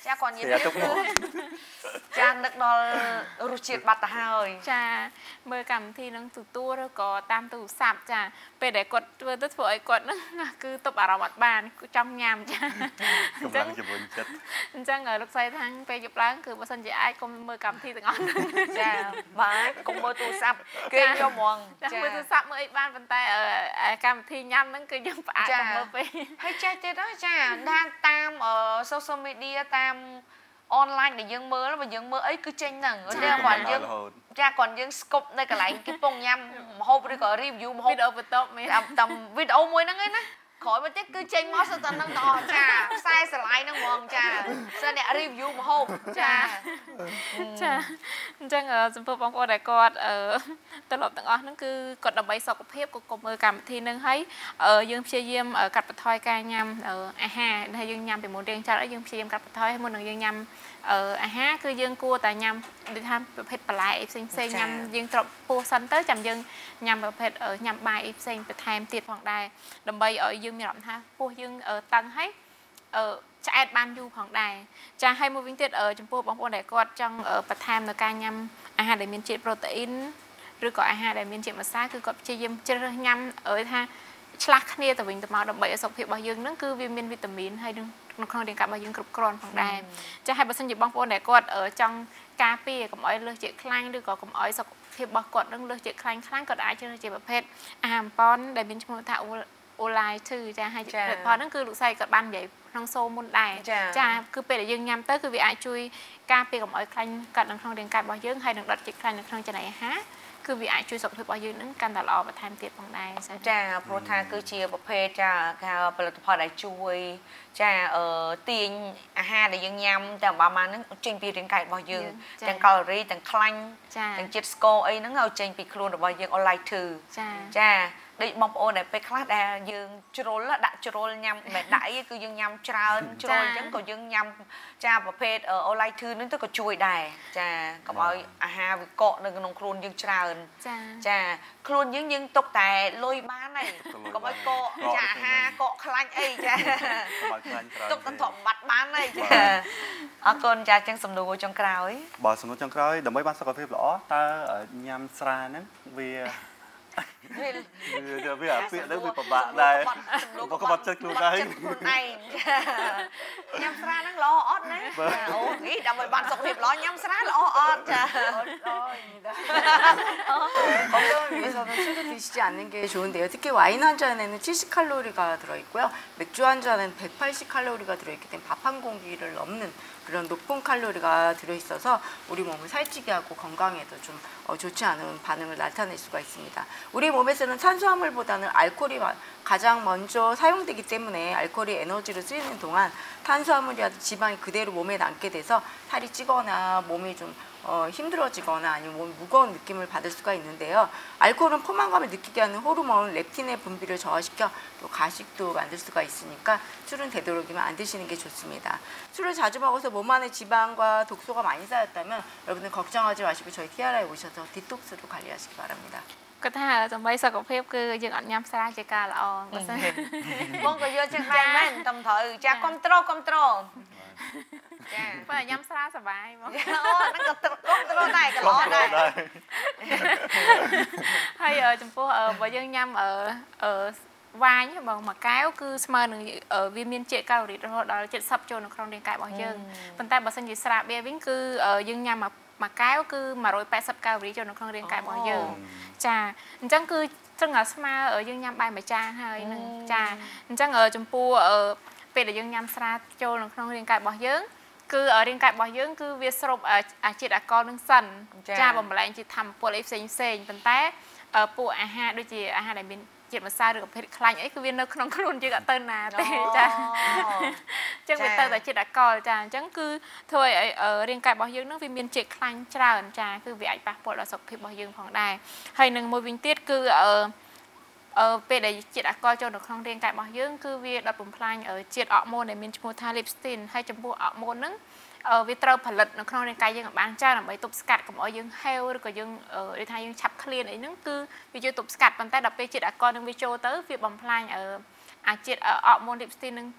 ចាគាត់និយាយទៅចានឹកដល់រសជាតិបាត់ទៅហើយចាមើលកម្មវិធីនឹងទទួលឬក៏តាមទូរស័ព្ទចាពេលដែលគាត់ធ្វើទៅធ្វើឲ្យគាត់ហ្នឹងគឺទប់អារម្មណ៍អត់បានចង់ញ៉ាំចាកម្លាំងជំរុញចិត្តអញ្ចឹងលោកស្រីថាពេលយប់ឡើងគឺបើសិនជាអាចកុំមើលកម្មវិធីទាំងអស់ចាបាទកុំមើលទូរស័ព្ទគេយកហ្មងចាមើលទូរស័ព្ទមើលអីបានប៉ុន្តែកម្មវិធីញ៉ាំហ្នឹងគឺយើងផ្អាកទៅមើលពេលហើយចេះទៀតណាចាតាម social media តាម online ដែលយើងមើលបើយើងមើលអីគឺចេញហ្នឹងតែគាត់យើងចាគាត់យើងស្គប់នៅកន្លែងគេពងញ៉ាំម្ហូបឬក៏ review ម្ហូបវីដេអូបន្ទាប់មានតាមវីដេអូមួយហ្នឹងឯណាក្រោយមកទៀតគឺចេញមកសិតតែហ្នឹងទាំងអស់ចាខ្សែស្រឡាយហ្នឹងហ្មងចាសិនអ្នក review ម្ហូបចាចាអញ្ចឹងចំពោះបងប្អូនដែលគាត់ត្រឡប់ទាំងអស់ហ្នឹងគឺគាត់ដើម្បីសុខភាពក៏កុំមើលកម្មវិធីហ្នឹងហើយយើងព្យាយាមកាត់បន្ថយការញ៉ាំអាហារដែលយើងញ៉ាំពីមុនរៀងចាត់ឲ្យយើងព្យាយាមកាត់បន្ថយមុននឹងយើងញ៉ាំអាហារគឺយើងគួរតែញ៉ាំដូចថាប្រភេទបន្លែអីផ្សេងផ្សេងញ៉ាំយើងត្រប់ពោះសិនទៅចាំយើងញ៉ាំប្រភេទញ៉ាំបាយអីផ្សេងបន្ថែមទៀតផងដែរដើម្បីឲ្យយើងមានអារម្មណ៍ថាពោះយើងតឹងហើយឆ្អែតបានយូរផងដែរចាហើយមួយវិញទៀតចំពោះបងប្អូនដែលគាត់ចង់បន្ថែមនៅការញ៉ាំអាហារដែលមានជាតិប្រូតេអ៊ីនឬក៏អាហារដែលមានជាតិម្សៅគឺគាត់ព្យាយាមជ្រើសរើសញ៉ាំឲ្យថាឆ្លាស់គ្នាទៅវិញទៅមកដើម្បីឲ្យសុខភាពរបស់យើងហ្នឹងគឺវាមានវីតាមីនហើយនឹងក្នុងរាងកាយរបស់យើងគ្រប់គ្រាន់ផងដែរចាហើយបើសិនជាបងប្អូនដែលគាត់ចង់ការពារកុំឲ្យលើសជាតិខ្លាញ់ឬក៏កុំឲ្យសុខភាពរបស់គាត់នឹងលើសជាតិខ្លាញ់ខ្លាំងគាត់អាចជ្រើសរើសជាប្រភេទអាហារប៉នដែលមានឈ្មោះថាអូឡាយធឺចាហើយផលហ្នឹងគឺលោកស្រីក៏បាននិយាយក្នុងសូមមុនដែរចាគឺពេលដែលយើងញ៉ាំទៅគឺវាអាចជួយការពារកុំឲ្យខ្លាញ់កាត់នៅក្នុងរាងកាយរបស់យើងហើយនឹងដុតជាតិខ្លាញ់នៅក្នុងចំណីអាហារគឺវាអាចជួយសុខភាពរបស់យើងនឹងកាន់តែល្អបន្ថែមទៀតផងដែរចាព្រោះថាគឺជាប្រភេទចាការផលិតផលដែលជួយចាអឺទាញអាហារដែលយើងញ៉ាំទាំងប្រហែលហ្នឹងចេញពីរាងកាយរបស់យើងទាំងកាឡូរីទាំងខ្លាញ់ទាំងជាតិស្ករអីហ្នឹងឲ្យចេញពីខ្លួនរបស់យើងអូឡៃធឺចាដូចបងប្អូនដែលពេលខ្លះដែលយើងជ្រុលដាក់ជ្រុលញ៉ាំមិនដាក់អីគឺយើងញ៉ាំច្រើនជ្រុលអញ្ចឹងក៏យើងញ៉ាំចាប្រភេទអូឡៃធឺហ្នឹងទៅក៏ជួយដែរចាកុំឲ្យអាហារវាកកនៅក្នុងខ្លួនយើងច្រើនចាខ្លួនយើងយើងទុកតែលុយបានហើយកុំឲ្យកកចាអាហារកកខ្លាញ់អីចាទុកតែធំបាត់បានហើយចាអរគុណចាចឹងសំណួរចុងក្រោយបើសំណួរចុងក្រោយដើម្បីបានសុខភាពល្អតើញ៉ាំស្រាហ្នឹងវាវាវាអាពាកទៅវាពិបាកដែរក៏ក៏បាត់ចិត្តខ្លួនដែរខ្លួនឯងញ៉ាំស្រាហ្នឹងល្អអត់ណាអូនេះដើម្បីបានសុខភាពល្អញ៉ាំស្រាល្អអត់ចា 건강을 위해서는 술을 드시지 않는 게 좋은데요. 특히 와인 한 잔에는 칠십 칼로리가 들어있고요. 맥주 한 잔에는 백팔십 칼로리가 들어있기 때문에 밥 한 공기를 넘는 그런 높은 칼로리가 들어있어서 우리 몸을 살찌게 하고 건강에도 좀 좋지 않은 반응을 나타낼 수가 있습니다. 우리 몸에서는 탄수화물보다는 알코올이 가장 먼저 사용되기 때문에 알코올이 에너지로 쓰이는 동안 탄수화물이라도 지방이 그대로 몸에 남게 돼서 살이 찌거나 몸이 좀 어, 힘들어지거나 아니면 몸이 무거운 느낌을 받을 수가 있는데요. 알코올은 포만감을 느끼게 하는 호르몬 렙틴의 분비를 저하시켜 또 가식도 만들 수가 있으니까 술은 되도록이면 안 드시는 게 좋습니다. 술을 자주 먹어서 몸 안에 지방과 독소가 많이 쌓였다면 여러분들 걱정하지 마시고 저희 티아라에 오셔서 디톡스로 관리하시기 바랍니다. គាត់ថាដើម្បីសុខភាពគឺយើងអត់ញ៉ាំស្រាជាការល្អបើសិនបងក៏យកចឹងដែរមែនតែត្រូវចាគ្រប់ត្រូលគ្រប់ត្រូលចាបើញ៉ាំស្រាសប្បាយបងអូហ្នឹងក៏គ្រប់ត្រូលដែរក៏ល្អដែរហើយចំពោះបើយើងញ៉ាំអឺវ៉ាញបងមួយកែវគឺស្មើនឹងវាមានជាតិកាឡូរីរហូតដល់เจ็ดสิบចូលនៅក្នុងរាងកាយរបស់យើងប៉ុន្តែបើសិនជាស្រាបៀរវិញគឺយើងញ៉ាំមួយកែវគឺone hundred eightyកាឡូរីចូលនៅក្នុងរាងកាយរបស់យើងចាអញ្ចឹងគឺត្រឹងតែស្មើយើងញ៉ាំបាយមួយចានហើយនឹងចាអញ្ចឹងចំពោះពេលដែលយើងញ៉ាំស្រាចូលនៅក្នុងរាងកាយរបស់យើងគឺរាងកាយរបស់យើងគឺវាស្រូបជាតិអាល់កុលនឹងសិនចាបំលែងជាធម្មពលអីផ្សេងផ្សេងប៉ុន្តែពួកអាហារដូចជាអាហារដែលមានជាតិម្សៅឬក៏ភេទខ្លាញ់អីគឺវានៅក្នុងខ្លួនយើងអត់ទៅណាទេចាអញ្ចឹងវាទៅតែជាតិអាល់កុលចាអញ្ចឹងគឺធ្វើឲ្យរាងកាយរបស់យើងនឹងវាមានជាតិខ្លាញ់ច្រើនចាគឺវាអាចប៉ះពាល់ដល់សុខភាពរបស់យើងផងដែរហើយនឹងមួយវិញទៀតគឺអឺអឺពេលដែលជាតិអាល់កុលចូលនៅក្នុងរាងកាយរបស់យើងគឺវាដុតបំផ្លាញជាតិអរម៉ូនដែលមានឈ្មោះថា leptin ហើយចំពោះអរម៉ូនហ្នឹងវាត្រូវផលិតនៅក្នុងរាងកាយយើងឲ្យបានច្រើនដើម្បីទប់ស្កាត់កុំឲ្យយើងហេវឬក៏យើងនិយាយថាយើងឆាប់ឃ្លានអីហ្នឹងគឺវាជួយទប់ស្កាត់ប៉ុន្តែដល់ពេលជាតិអាល់កុលនឹងវាចូលទៅវាបំផ្លាញអាជាតិអរម៉ូន leptin ហ្នឹង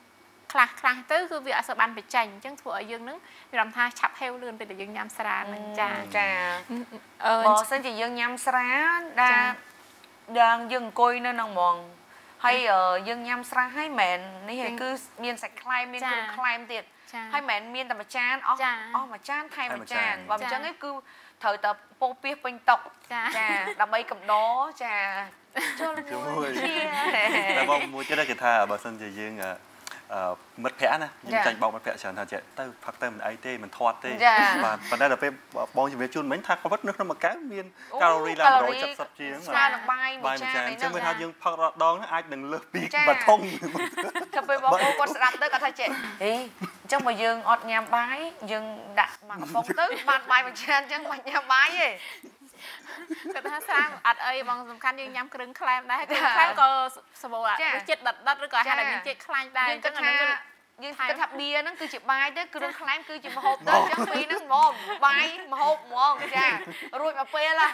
ខ្លះខ្លះទៅគឺវាអត់សូវបានបញ្ចេញអញ្ចឹងធ្វើឲ្យយើងនឹងមានអារម្មណ៍ថាឆាប់ហេវលឿនពេលដែលយើងញ៉ាំស្រាហ្នឹងចាចាបើសិនជាយើងញ៉ាំស្រាដែលដែលយើងអង្គុយនៅក្នុងហ្មងហើយយើងញ៉ាំស្រាហើយមែននេះគឺមានសាច់ខ្លែមមានគ្រឿងខ្លែមទៀតហើយមែនមានតែមួយចានអស់អស់មួយចានថែមមួយចានបើមិនអញ្ចឹងគឺត្រូវតែពោពាសពេញតុចាដើម្បីកំដរចាចូលមួយតែបងមួយទៀតគេថាបើសិនជាយើងមិត្តភ័ក្តិណាយើងចាញ់បោកមិត្តភ័ក្តិច្រើនថាចេះទៅផឹកទៅមិនអីទេមិនធាត់ទេបាទប៉ុន្តែដល់ពេលបងជំរាបជូនមិញថាគាត់នៅក្នុងមួយកែវមានកាឡូរីឡើងmột trăm七mươiជាងបាទបាយមួយចានអញ្ចឹងវាថាយើងផឹករដងអាចនឹងលើសពីបាធំទៅពេលបងប្អូនគាត់ស្ដាប់ទៅគាត់ថាចេះហេអញ្ចឹងបើយើងអត់ញ៉ាំបាយយើងដាក់មកកំប៉ុងទៅបានបាយមួយចានអញ្ចឹងមិនញ៉ាំបាយទេគាត់ថាស្រាអត់អីបងសំខាន់យើងញ៉ាំគ្រឿងខ្លែមដែរគ្រឿងខ្លែមក៏សបោរជាតិដិតដិតឬក៏ហាក់តែមានជាតិខ្លាញ់ដែរអញ្ចឹងអានឹងយើងគិតថាបៀហ្នឹងគឺជាបាយទៅគ្រឿងខ្លែមគឺជាម្ហូបទៅអញ្ចឹងពីហ្នឹងហ្មងបាយម្ហូបហ្មងចារួចមកពេលហ่ะ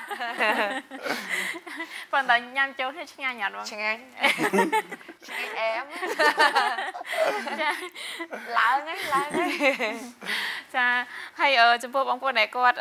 ប៉ុន្តែញ៉ាំចូលនេះឆ្ងាញ់អត់បងឆ្ងាញ់ឆ្ងាញ់អែមចាឡើងហ្នឹងឡើងហ្នឹងចាហើយចំពោះបងប្អូនដែលគាត់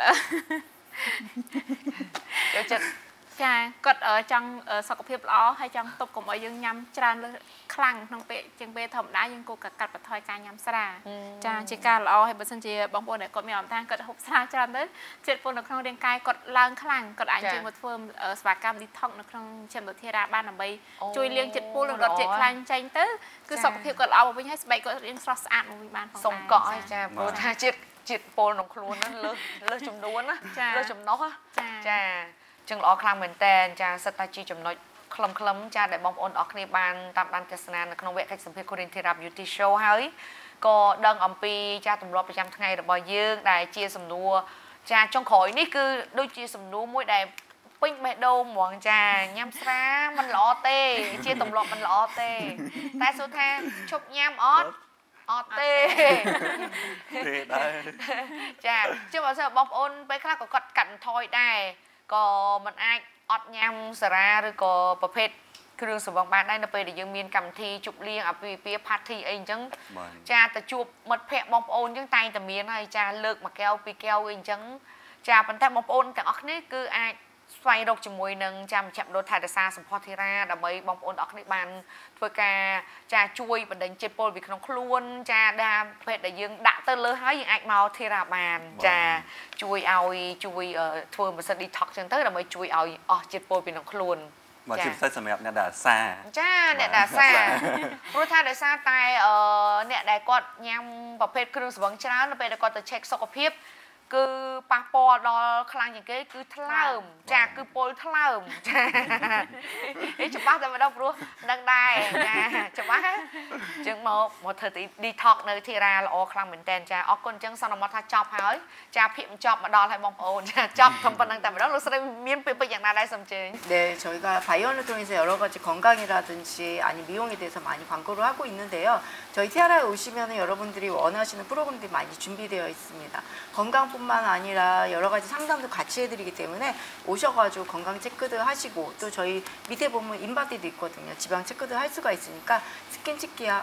ចូលចិត្តចាគាត់ចង់សុខភាពល្អហើយចង់ទប់កុំឲ្យយើងញ៉ាំច្រើនលើខ្លាំងក្នុងពេលជាងពេលធម្មតាយើងគួរកាត់បន្ថយការញ៉ាំស្រាចាជាការល្អហើយបើសិនជាបងប្អូនដែលគាត់មានអារម្មណ៍ថាគាត់ហូបស្រាច្រើនទៅជាតិពុលនៅក្នុងរាងកាយគាត់ឡើងខ្លាំងគាត់អាចជួយមកធ្វើសេវាកម្ម detox នៅក្នុងឈាមធារាបានដើម្បីជួយលាងជាតិពុលនិងរត់ជាតិខ្លាញ់ចេញទៅគឺសុខភាពគាត់ល្អមកវិញហើយស្បែកគាត់រៀងស្រស់ស្អាតមកវិញបានផងសុំកក់ឲ្យចាព្រោះថាជាតិជាតិពុលក្នុងខ្លួនហ្នឹងលើសលើសចំនួនណាលើសចំណុះចាចឹងល្អខ្លាំងមែនតើចាសិតតែជាចំណុចខ្លឹមខ្លឹមចាដែលបងប្អូនអរគ្នាបានតាមដានទស្សនានៅក្នុងវគ្គកិច្ចសម្ភារ Korean Thera Beauty Show ហើយក៏ដឹងអំពីចាទម្លាប់ប្រចាំថ្ងៃរបស់យើងដែលជាសំណួរចាចុងក្រោយនេះគឺដូចជាសំណួរមួយដែលពេញបេះដូងហ្មងចាញ៉ាំស្រាមិនល្អទេជាទម្លាប់មិនល្អទេតែសួរថាឈប់ញ៉ាំអត់អត់ទេទេដែរចាជឿបើសិនបងប្អូនពេលខ្លះក៏គាត់កាត់បន្ថយដែរក៏មិនអាចអត់ញ៉ាំសារ៉ាឬក៏ប្រភេទគ្រឿងស្រវឹងបានដែរនៅពេលដែលយើងមានកម្មវិធីជប់លៀងអាពាហ៍ពិពាហ៍ party អីអញ្ចឹងចាទៅជួបមិត្តភ័ក្តិបងប្អូនអញ្ចឹងតែងតែមានហើយចាលើកមួយកែវពីរកែវអីអញ្ចឹងចាប៉ុន្តែបងប្អូនទាំងអស់គ្នាគឺអាចស្វែងរកជាមួយនឹងចាមជ្ឈមណ្ឌលថែរក្សាសម្ផស្សធីរ៉ាដើម្បីបងប្អូនអរគ្នាបានធ្វើការចាជួយបណ្ដេញជាតិពុលពីក្នុងខ្លួនចាដែលពេលដែលយើងដាក់ទៅលើហើយយើងអាចមកធីរ៉ាបានចាជួយឲ្យជួយធ្វើម៉ាស៊ីន detox ចឹងទៅដើម្បីជួយឲ្យអស់ជាតិពុលពីក្នុងខ្លួនមកជាពិសេសសម្រាប់អ្នកដែលអាសាចាអ្នកដែលអាសាព្រោះថាដោយសារតែអ្នកដែលគាត់ញ៉ាំប្រភេទគ្រឿងស្រវឹងច្រើននៅពេលដែលគាត់ទៅ check សុខភាពគឺប៉ះពាល់ដល់ខ្លាំងជាងគេគឺថ្លើមចាគឺពុលថ្លើមចាអីច្បាស់តែម្ដងព្រោះដឹងដែរចាច្បាស់អញ្ចឹងមកមកធ្វើ detox នៅធីរ៉ាល្អខ្លាំងមែនតើចាអរគុណអញ្ចឹងសន្មតថាចប់ហើយចាភាគបញ្ចប់មកដល់ហើយបងប្អូនចាចប់ប៉ុណ្្នឹងតែម្ដងលោកស្រីមានពេលពេកយ៉ាងណាដែរសូមអញ្ជើញ 네 저희가 바이오를 통해서 여러 가지 건강이라든지 아니 미용에 대해서 많이 광고를 하고 있는데요. 저희 티아라에 오시면 여러분들이 원하시는 프로그램들이 많이 준비되어 있습니다. 건강뿐만 아니라 여러 가지 상담도 같이 해드리기 때문에 오셔가지고 건강 체크도 하시고 또 저희 밑에 보면 인바디도 있거든요. 지방 체크도 할 수가 있으니까 스킨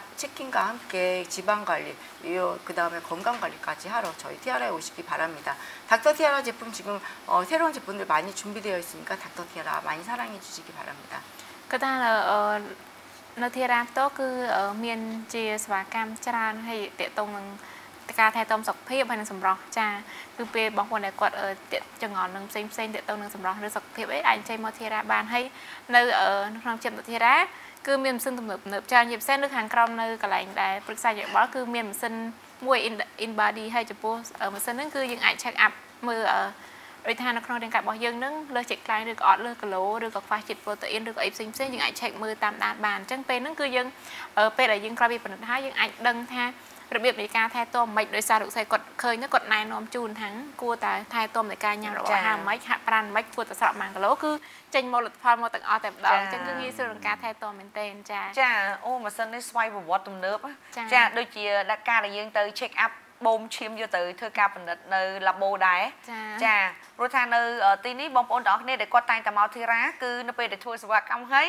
체킹과 함께 지방 관리, 그 다음에 건강 관리까지 하러 저희 티아라에 오시기 바랍니다. 닥터 티아라 제품 지금 어, 새로운 제품들 많이 준비되어 있으니까 닥터 티아라 많이 사랑해 주시기 바랍니다. 그다음 어, នៅធារាផ្ទាល់គឺមានជាសេវាកម្មច្រើនហើយតេតងនឹងការថែទាំសុខភាពហើយនឹងសម្រស់ចាគឺពេលបងប្អូនដែលគាត់ចង្អល់នឹងផ្សេងផ្សេងតេតងនឹងសម្រស់ឬសុខភាពអីអាចចេញមកធារាបានហើយនៅក្នុងជិមធារាគឺមានម៉ាស៊ីនទំនើបទំនើបច្រើនជាពិសេសនៅខាងក្រោមនៅកន្លែងដែលប្រឹក្សាយោបល់គឺមានម៉ាស៊ីនមួយ in body ហើយចំពោះម៉ាស៊ីនហ្នឹងគឺយើងអាច check up មើលដូចថានៅក្នុងរាងកាយរបស់យើងនឹងលើសជាតិខ្លាញ់ឬក៏អត់លើសគីឡូឬក៏ខ្វះជាតិប្រូតេអ៊ីនឬក៏អីផ្សេងផ្សេងយើងអាច check មើលតាមដានបានអញ្ចឹងពេលហ្នឹងគឺយើងពេលដែលយើងក្រោយពីពិនិត្យហើយយើងអាចដឹងថារបៀបនៃការថែទាំមិនដោយសារលោកស្រីគាត់ឃើញគាត់ណែនាំជូនថាគួរតែថែទាំនៃការញ៉ាំរបស់អាហារមិនហាក់ប្រានមិនគួរតែស្រក់មួយគីឡូគឺចេញមកលទ្ធផលមកទាំងអស់តែម្ដងអញ្ចឹងគឺងាយស្រួលក្នុងការថែទាំមែនទែនចាចាអូម៉ាស៊ីននេះស្វ័យប្រវត្តិទំនើបចាដូចជាដាក់ការដែលយើងទៅ check up បូមឈាមយកទៅធ្វើការពិនិត្យនៅ labo ដែរចាព្រោះថានៅទីនេះបងប្អូនទាំងអស់គ្នាដែលគាត់តែងតែមកធីរ៉ាគឺនៅពេលដែលធ្វើសេវាកម្មហើយ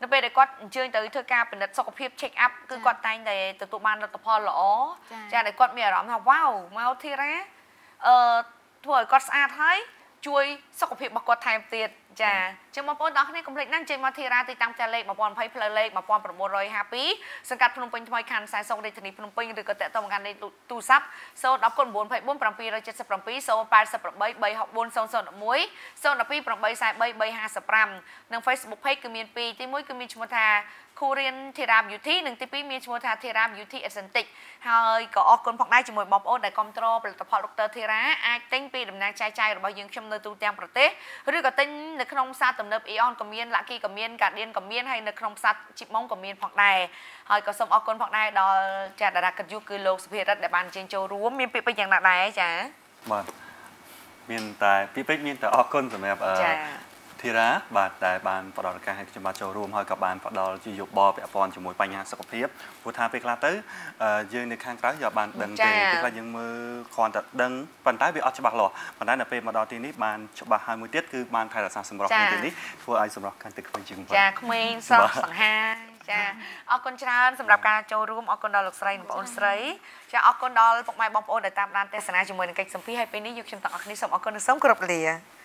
នៅពេលដែលគាត់អញ្ជើញទៅធ្វើការពិនិត្យសុខភាព check up គឺគាត់តែងតែទទួលបានលទ្ធផលល្អចាដែលគាត់មានអារម្មណ៍ថាវ៉ាវមកធីរ៉ាអឺធ្វើឲ្យគាត់ស្អាតហើយជួយសុខភាពរបស់គាត់ថែមទៀតចាអញ្ចឹងបងប្អូនទាំងអស់គ្នាកុំភ្លេចណាចេញមកធីរ៉ាទីតាំងផ្ទះលេខ một nghìn hai mươi ផ្លូវលេខ một nghìn chín trăm hai mươi hai សង្កាត់ភ្នំពេញថ្មីខណ្ឌខ្សែសុងរាជធានីភ្នំពេញឬក៏តាក់ទងកាន់លេខទូរស័ព្ទ ศูนย์ หนึ่ง 9 9 4 7 7 7 0 8 8 0 0 1 ศูนย์ หนึ่ง สอง แปด สี่ 3 สี่ หก สี่ ศูนย์ ศูนย์ หนึ่ง หนึ่ง แปด สี่ 3 สี่ ห้า ห้า និង Facebook Page គឺមានពីរទីមួយគឺមានឈ្មោះថាគូរៀន Thera Beauty និងទីពីរមានឈ្មោះថា Thera Beauty Aesthetic ហើយក៏អរគុណផងដែរជាមួយបងប្អូនដែលគាំទ្រផលិតផល Doctor Thera អាចទិញពីតំណាងចែកចាយរបស់យើងខ្ញុំនៅទូទាំងប្រទេសឬក៏ទិញនៅក្នុងផ្សារទំនើប Aeon ក៏មាន Lucky ក៏មាន Guardian ក៏មានហើយនៅក្នុងផ្សារ Chipmong ក៏មានផងដែរហើយក៏សូមអរគុណផងដែរដល់ចាតារាកិត្តិយសគឺលោកសុភារិទ្ធដែលបានអញ្ជើញចូលរួមមានពាក្យពេចន៍យ៉ាងណាដែរចាបាទមានតែពាក្យពេចន៍មានតែអរគុណសម្រាប់ចាធីរ៉ាបាទដែលបានផ្ដល់ឱកាសឲ្យខ្ញុំបានចូលរួមហើយក៏បានផ្ដល់ជាយោបល់ពាក់ព័ន្ធជាមួយបញ្ហាសុខភាពព្រោះថាពេលខ្លះទៅយើងនៅខាងក្រៅយើងបានដឹងទេពេលខ្លះយើងមើលគ្រាន់តែដឹងប៉ុន្តែវាអត់ច្បាស់លាស់ប៉ុន្តែនៅពេលមកដល់ទីនេះបានច្បាស់ហើយមួយទៀតគឺបានថែរក្សាសម្រស់នៅទីនេះធ្វើឲ្យសម្រស់កាន់តែក្មេងជាងមុនចាក្មេងស្រស់សង្ហាចាអរគុណច្រើនសម្រាប់ការចូលរួមអរគុណដល់លោកស្រីនិងបងអូនស្រីចាអរគុណដល់ពុកម៉ែបងប្អូនដែលតាមដានទស្សនាជាមួយនឹងកិច្ចសម្ភារហើយពេលនេះយើងខ្ញុំទាំងអស់គ្នាសូមអរគុណនិងសូមគោរពលា